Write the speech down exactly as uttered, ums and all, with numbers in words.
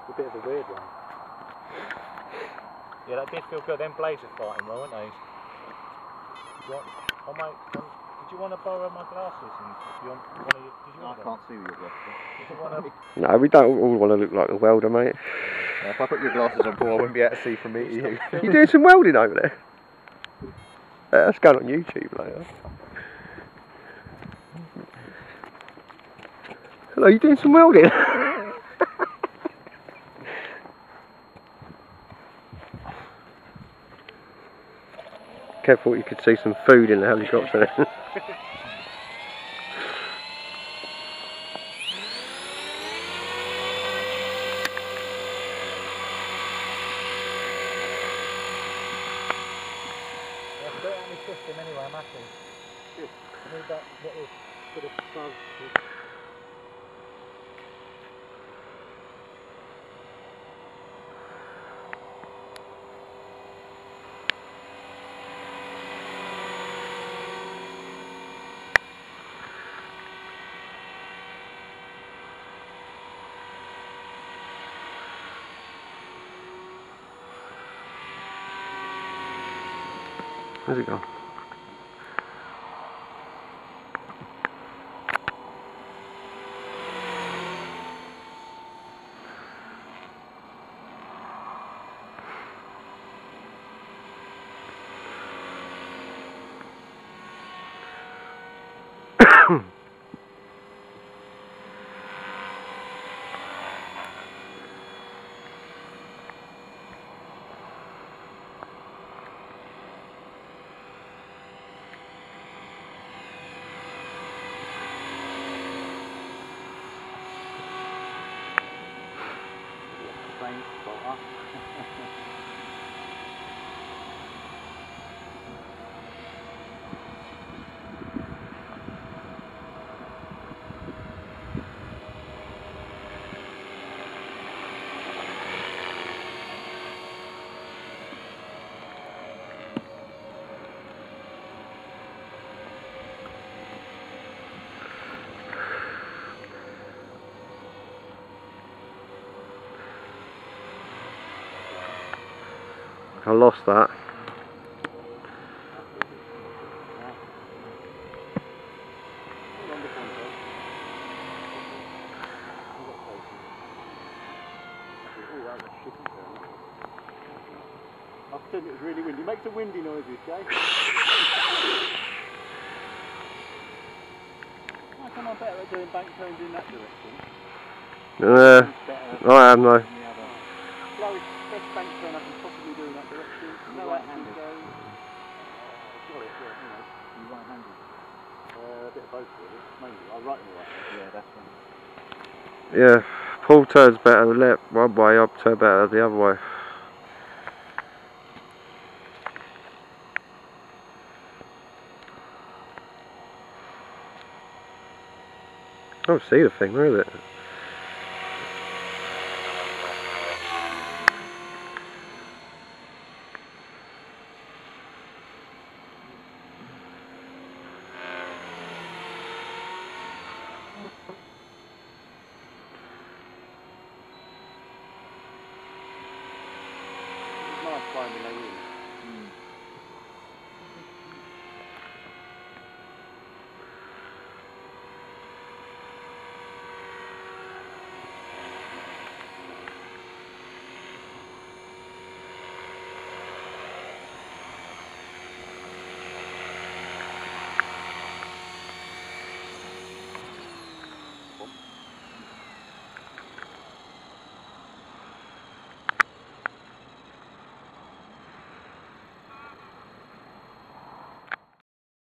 a bit of a weird one. Yeah, that did feel good. Them blades are fighting well, weren't they? Did you want, oh mate, um, did you want to borrow my glasses? And if you want, one of your, did you No, want I can't see with your glasses. Did you want to... No, we don't all want to look like a welder, mate. Yeah, if I put your glasses on, Paul, I wouldn't be able to see from me to you. You doing some welding over there? Yeah, that's going on YouTube later. Hello, you doing some welding? Careful, you could see some food in the helicopter. System anyway, I'm happy. Good. I need that little bit of buzz. Where's it gone? I lost that. I pretend it was really windy. Make some windy noises, Jay. How come I'm better at doing bank turns in that direction? Uh, I am though. Slowest, best bank turn I can possibly do in that direction. No right-handed. Go. Got it, yeah, you know. You right-handed? Uh, a bit of both really. Mainly. I'll right and right. Yeah, that's right. Yeah, Paul turns better left one way, I turn better the other way. I don't see the thing, where is it? It's nice finding they really